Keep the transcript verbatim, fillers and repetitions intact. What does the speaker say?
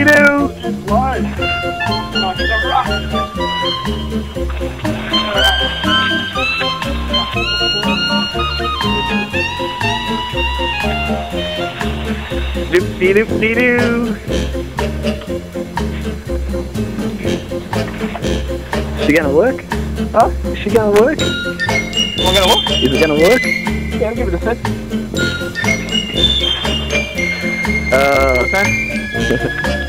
doo. It's live. Nice to rock. Doop dee doop dee doo. Is she gonna work? Huh? Is she gonna work? Am I gonna walk? Is it gonna work? Yeah, I'll give it a set. Uh. What's that?